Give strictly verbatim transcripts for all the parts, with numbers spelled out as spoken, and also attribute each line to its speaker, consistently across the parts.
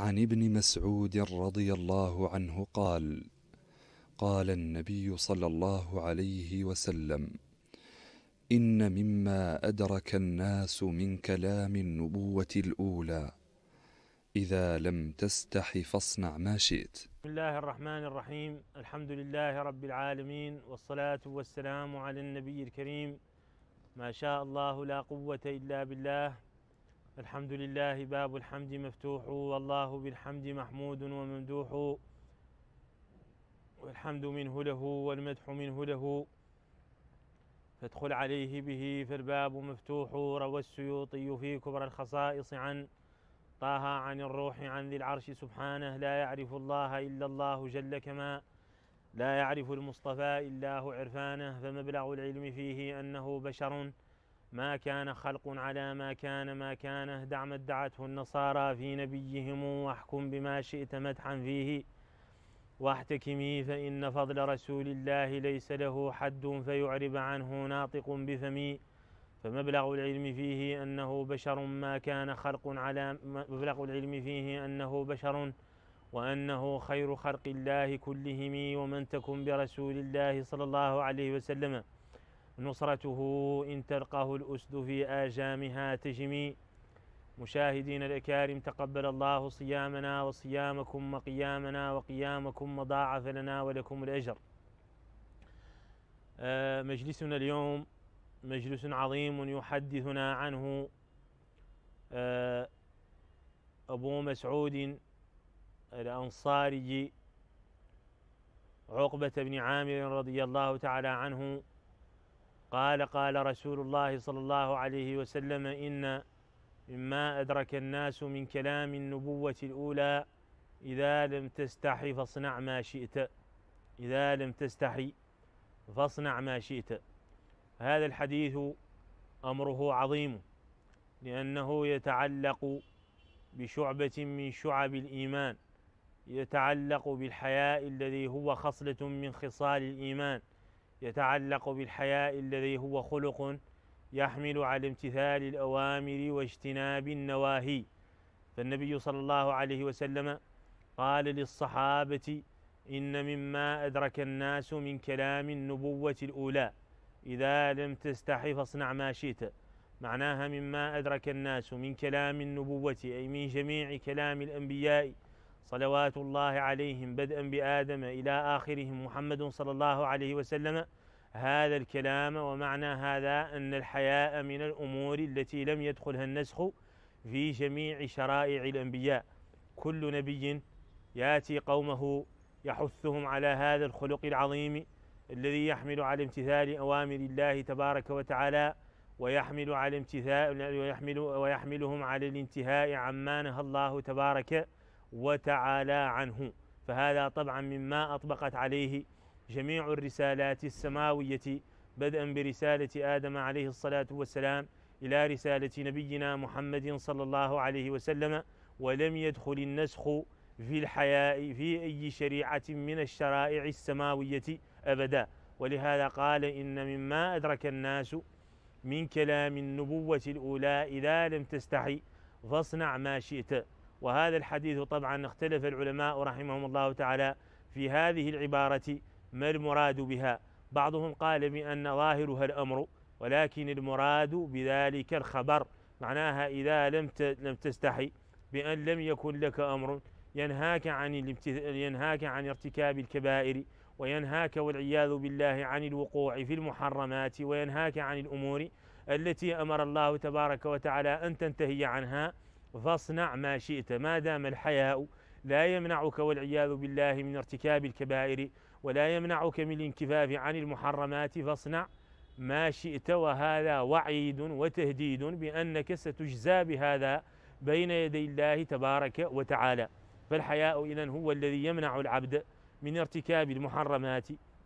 Speaker 1: عن ابن مسعود رضي الله عنه قال: قال النبي صلى الله عليه وسلم: إن مما أدرك الناس من كلام النبوة الأولى: إذا لم تستح فاصنع ما شئت.
Speaker 2: بسم الله الرحمن الرحيم. الحمد لله رب العالمين، والصلاة والسلام على النبي الكريم. ما شاء الله لا قوة إلا بالله. الحمد لله باب الحمد مفتوح، والله بالحمد محمود وممدوح، والحمد منه له والمدح منه له، فادخل عليه به فالباب مفتوح. روى السيوطي في كبرى الخصائص عن طه عن الروح عن ذي العرش سبحانه: لا يعرف الله إلا الله جل كما لا يعرف المصطفى إلا هو عرفانه، فمبلغ العلم فيه أنه بشر ما كان خلق على ما كان ما كانه. دع ما ادعته النصارى في نبيهم، واحكم بما شئت مدحا فيه واحتكمي، فإن فضل رسول الله ليس له حد، فيعرب عنه ناطق بفمي. فمبلغ العلم فيه أنه بشر ما كان خلق على مبلغ العلم فيه أنه بشر وأنه خير خلق الله كلهم، ومن تكن برسول الله صلى الله عليه وسلم نصرته إن تلقه الأسد في آجامها تجمي. مشاهدين الأكارم، تقبل الله صيامنا وصيامكم وقيامنا وقيامكم، وضاعف لنا ولكم الأجر. مجلسنا اليوم مجلس عظيم يحدثنا عنه أبو مسعود الأنصاري عقبة بن عامر رضي الله تعالى عنه قال: قال رسول الله صلى الله عليه وسلم: إن مما أدرك الناس من كلام النبوة الأولى: إذا لم تستحي فاصنع ما شئت. إذا لم تستحي فاصنع ما شئت. هذا الحديث أمره عظيم، لأنه يتعلق بشعبة من شعب الإيمان، يتعلق بالحياء الذي هو خصلة من خصال الإيمان، يتعلق بالحياء الذي هو خلق يحمل على امتثال الأوامر واجتناب النواهي. فالنبي صلى الله عليه وسلم قال للصحابة: إن مما أدرك الناس من كلام النبوة الأولى: إذا لم تستحي فاصنع ما شئت. معناها مما أدرك الناس من كلام النبوة، أي من جميع كلام الأنبياء صلوات الله عليهم، بدءا بآدم إلى آخرهم محمد صلى الله عليه وسلم، هذا الكلام. ومعنى هذا أن الحياء من الأمور التي لم يدخلها النسخ في جميع شرائع الأنبياء. كل نبي يأتي قومه يحثهم على هذا الخلق العظيم الذي يحمل على امتثال أوامر الله تبارك وتعالى، ويحمل على امتثال ويحمل ويحملهم على الانتهاء عما نهى الله تبارك وتعالى عنه. فهذا طبعا مما أطبقت عليه جميع الرسالات السماوية، بدءا برسالة آدم عليه الصلاة والسلام إلى رسالة نبينا محمد صلى الله عليه وسلم. ولم يدخل النسخ في الحياء في أي شريعة من الشرائع السماوية أبدا. ولهذا قال: إن مما أدرك الناس من كلام النبوة الأولى: إذا لم تستحي فاصنع ما شئت. وهذا الحديث طبعا اختلف العلماء رحمهم الله تعالى في هذه العبارة ما المراد بها. بعضهم قال بأن ظاهرها الأمر، ولكن المراد بذلك الخبر، معناها إذا لم لم تستحي بأن لم يكن لك أمر ينهاك عن ينهاك عن ارتكاب الكبائر، وينهاك والعياذ بالله عن الوقوع في المحرمات، وينهاك عن الأمور التي أمر الله تبارك وتعالى أن تنتهي عنها، فاصنع ما شئت. ما دام الحياء لا يمنعك والعياذ بالله من ارتكاب الكبائر، ولا يمنعك من الانكفاف عن المحرمات، فاصنع ما شئت. وهذا وعيد وتهديد بأنك ستجزى بهذا بين يدي الله تبارك وتعالى. فالحياء إذن هو الذي يمنع العبد من ارتكاب المحرمات،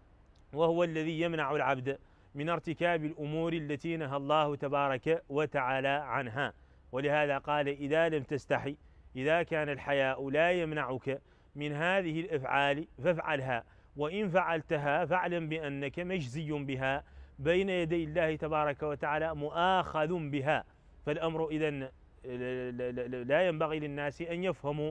Speaker 2: وهو الذي يمنع العبد من ارتكاب الأمور التي نهى الله تبارك وتعالى عنها. ولهذا قال: إذا لم تستحي، إذا كان الحياء لا يمنعك من هذه الأفعال فافعلها، وإن فعلتها فاعلم بأنك مجزي بها بين يدي الله تبارك وتعالى، مؤاخذ بها. فالأمر إذن لا ينبغي للناس أن يفهموا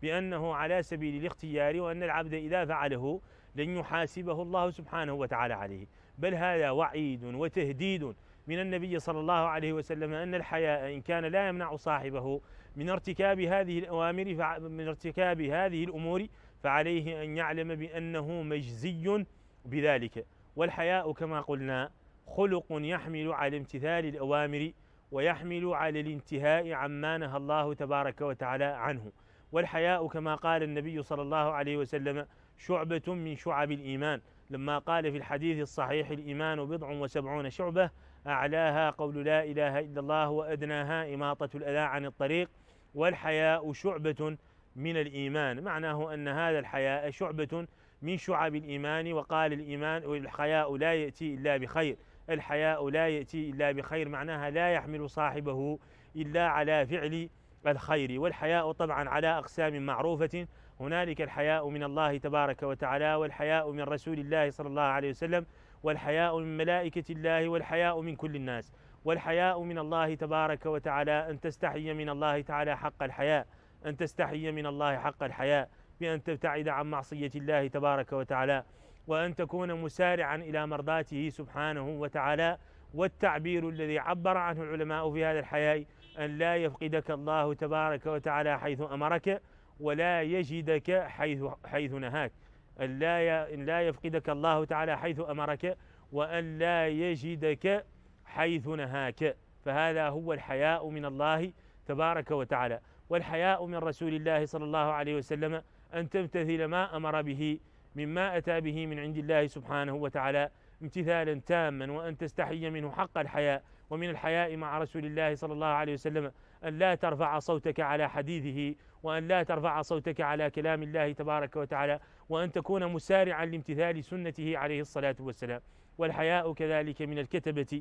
Speaker 2: بأنه على سبيل الاختيار، وأن العبد إذا فعله لن يحاسبه الله سبحانه وتعالى عليه، بل هذا وعيد وتهديد من النبي صلى الله عليه وسلم أن الحياء إن كان لا يمنع صاحبه من ارتكاب هذه الأوامر من ارتكاب هذه الأمور فعليه أن يعلم بأنه مجزي بذلك. والحياء كما قلنا خلق يحمل على امتثال الأوامر ويحمل على الانتهاء عما نهى الله تبارك وتعالى عنه. والحياء كما قال النبي صلى الله عليه وسلم شعبة من شعب الإيمان، لما قال في الحديث الصحيح الإيمان بضع وسبعون شعبة أعلاها قول لا إله إلا الله وأدناها إماطة الأذى عن الطريق. والحياء شعبة من الإيمان، معناه أن هذا الحياء شعبة من شعب الإيمان. وقال الإيمان والحياء لا يأتي إلا بخير، الحياء لا يأتي إلا بخير معناها لا يحمل صاحبه إلا على فعل الخير. والحياء طبعا على أقسام معروفة، هنالك الحياء من الله تبارك وتعالى، والحياء من رسول الله صلى الله عليه وسلم، والحياء من ملائكة الله، والحياء من كل الناس. والحياء من الله تبارك وتعالى أن تستحي من الله تعالى حق الحياء، أن تستحي من الله حق الحياء بأن تبتعد عن معصية الله تبارك وتعالى، وأن تكون مسارعا إلى مرضاته سبحانه وتعالى. والتعبير الذي عبر عنه العلماء في هذا الحياء أن لا يفقدك الله تبارك وتعالى حيث أمرك ولا يجدك حيث حيث نهاك، أن لا أن لا يفقدك الله تعالى حيث أمرك وأن لا يجدك حيث نهاك، فهذا هو الحياء من الله تبارك وتعالى. والحياء من رسول الله صلى الله عليه وسلم أن تمتثل ما أمر به مما أتى به من عند الله سبحانه وتعالى امتثالا تاما، وأن تستحي منه حق الحياء. ومن الحياء مع رسول الله صلى الله عليه وسلم أن لا ترفع صوتك على حديثه، وأن لا ترفع صوتك على كلام الله تبارك وتعالى، وأن تكون مسارعا لامتثال سنته عليه الصلاة والسلام. والحياء كذلك من الكتبة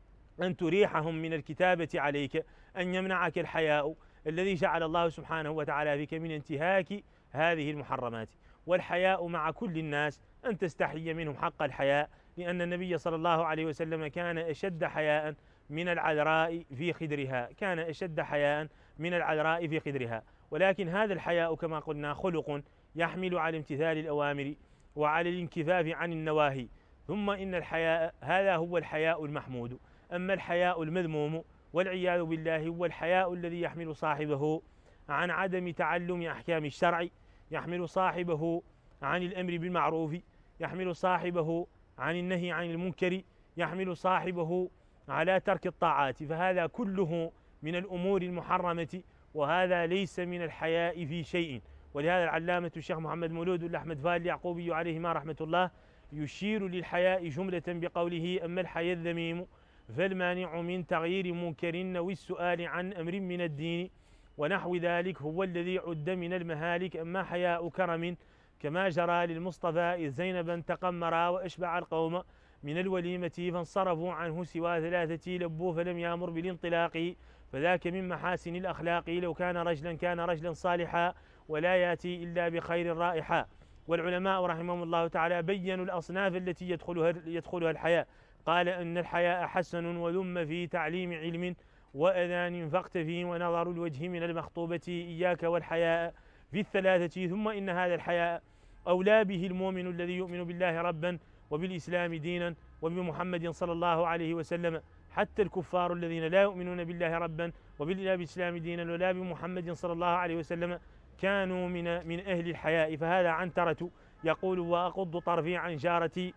Speaker 2: أن تريحهم من الكتابة عليك، أن يمنعك الحياء الذي جعل الله سبحانه وتعالى فيك من انتهاك هذه المحرمات. والحياء مع كل الناس أن تستحي منهم حق الحياء، لأن النبي صلى الله عليه وسلم كان أشد حياء من العذراء في خدرها، كان أشد حياء من العذراء في خدرها. ولكن هذا الحياء كما قلنا خلق يحمل على امتثال الأوامر وعلى الانكفاف عن النواهي. ثم إن الحياء هذا هو الحياء المحمود. أما الحياء المذموم والعياذ بالله هو الحياء الذي يحمل صاحبه عن عدم تعلم أحكام الشرع، يحمل صاحبه عن الأمر بالمعروف، يحمل صاحبه عن النهي عن المنكر، يحمل صاحبه على ترك الطاعات، فهذا كله من الأمور المحرمة، وهذا ليس من الحياء في شيء. ولهذا العلامة الشيخ محمد مولود الأحمد فال اليعقوبي عليهما رحمة الله يشير للحياء جملة بقوله: أما الحياء الذميم فالمانع من تغيير منكر أو السؤال عن أمر من الدين ونحو ذلك هو الذي عد من المهالك. أما حياء كرم كما جرى للمصطفى إذ زينبا تقمرا وأشبع القوم من الوليمة فانصرفوا عنه سوى ثلاثة لبوا فلم يأمر بالانطلاق، فذاك من محاسن الأخلاق. لو كان رجلا كان رجلا صالحا ولا يأتي إلا بخير رائحا. والعلماء رحمهم الله تعالى بينوا الأصناف التي يدخلها, يدخلها الحياء. قال أن الحياء حسن وذم في تعليم علم وأذان فاقتفي ونظر الوجه من المخطوبة إياك والحياء في الثلاثة. ثم إن هذا الحياء أولى به المؤمن الذي يؤمن بالله ربا وبالإسلام دينا وبمحمد صلى الله عليه وسلم. حتى الكفار الذين لا يؤمنون بالله ربا وبالإسلام دينا ولا بمحمد صلى الله عليه وسلم كانوا من من أهل الحياء. فهذا عنترة يقول: وأقض طرفي عن جارتي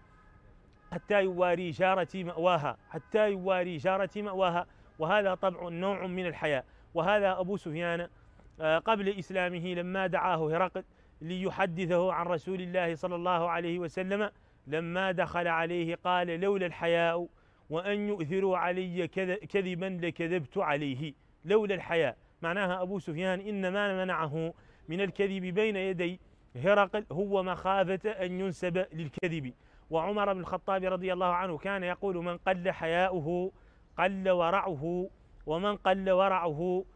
Speaker 2: حتى يواري جارتي مأواها، حتى يواري جارتي مأواها. وهذا طبع نوع من الحياء. وهذا أبو سفيان قبل إسلامه لما دعاه هرقل ليحدثه عن رسول الله صلى الله عليه وسلم، لما دخل عليه قال: لولا الحياء وأن يؤثروا علي كذبا لكذبت عليه. لولا الحياء معناها أبو سفيان إنما منعه من الكذب بين يدي هرقل هو مخافة أن ينسب للكذب. وعمر بن الخطاب رضي الله عنه كان يقول: من قل حياؤه قل ورعه، ومن قل ورعه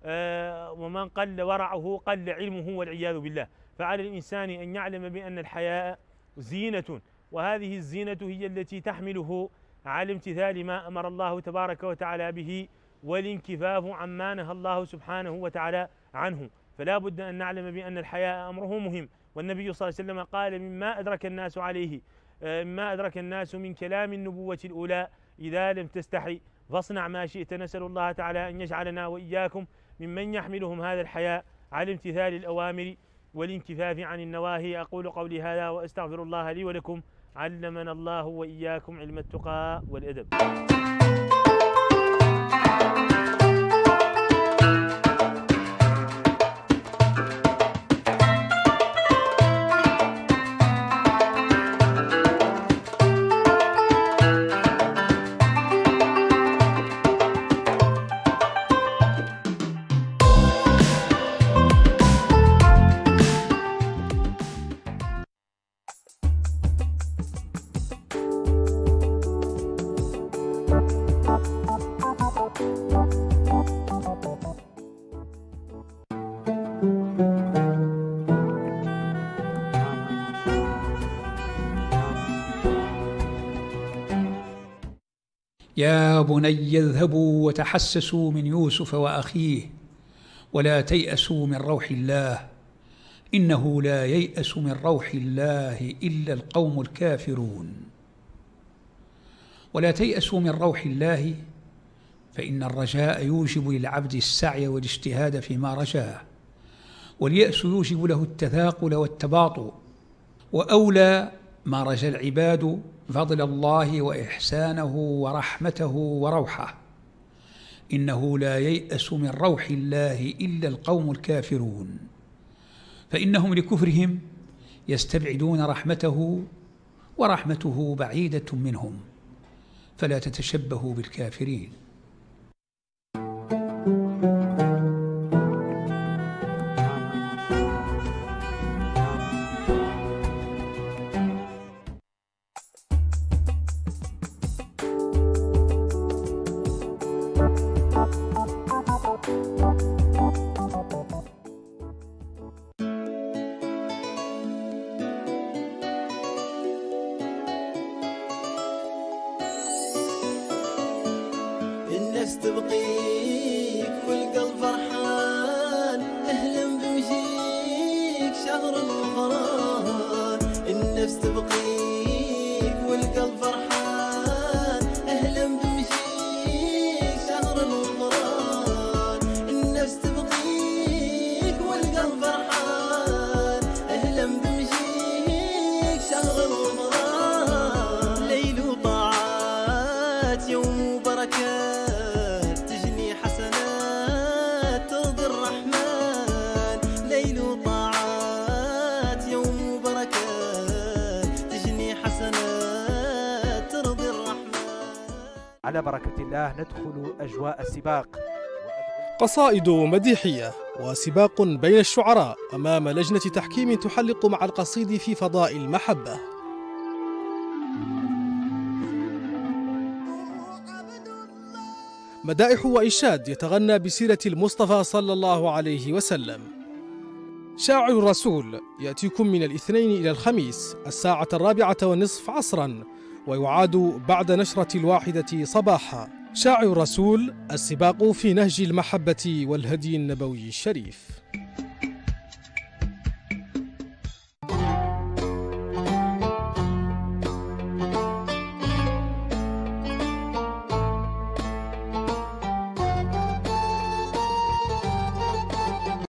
Speaker 2: آه ومن قل ورعه قل علمه والعياذ بالله. فعلى الإنسان أن يعلم بأن الحياء زينة، وهذه الزينة هي التي تحمله على امتثال ما أمر الله تبارك وتعالى به والانكفاف عما نهى الله سبحانه وتعالى عنه. فلا بد أن نعلم بأن الحياء أمره مهم. والنبي صلى الله عليه وسلم قال مما أدرك الناس عليه مما أدرك الناس من كلام النبوة الأولى إذا لم تستحي فاصنع ما شئت. نسأل الله تعالى أن يجعلنا وإياكم ممن يحملهم هذا الحياء على امتثال الأوامر والانكفاف عن النواهي. أقول قولي هذا وأستغفر الله لي ولكم. علمنا الله وإياكم علم التقى والأدب.
Speaker 3: يا بني اذهبوا وتحسسوا من يوسف وأخيه ولا تيأسوا من روح الله إنه لا ييأس من روح الله إلا القوم الكافرون. ولا تيأسوا من روح الله فإن الرجاء يوجب للعبد السعي والاجتهاد فيما رجاه، واليأس يوجب له التثاقل والتباطؤ. وأولى ما رجا العباد فضل الله وإحسانه ورحمته وروحه، إنه لا ييأس من روح الله إلا القوم الكافرون، فإنهم لكفرهم يستبعدون رحمته ورحمته بعيدة منهم، فلا تتشبهوا بالكافرين.
Speaker 4: النفس تبقيك والقلب فرحان، اهلا بمجيك شهر الغفران. النفس تبقيك والقلب فرحان، اهلا بمجيك شهر الغفران. النفس تبقيك والقلب فرحان، اهلا بمجيك شهر الغفران. ليل وطاعات يوم بركات تجني حسنات ترضي الرحمن. ليل وطاعات يوم بركات تجني حسنات ترضي الرحمن.
Speaker 5: على بركة الله ندخل أجواء السباق.
Speaker 6: قصائد مديحية وسباق بين الشعراء أمام لجنة تحكيم تحلق مع القصيد في فضاء المحبة. مدائح وإنشاد يتغنى بسيرة المصطفى صلى الله عليه وسلم. شاعر الرسول يأتيكم من الاثنين إلى الخميس الساعة الرابعة والنصف عصرا، ويعاد بعد نشرة الواحدة صباحا. شاعر الرسول، السباق في نهج المحبة والهدي النبوي الشريف.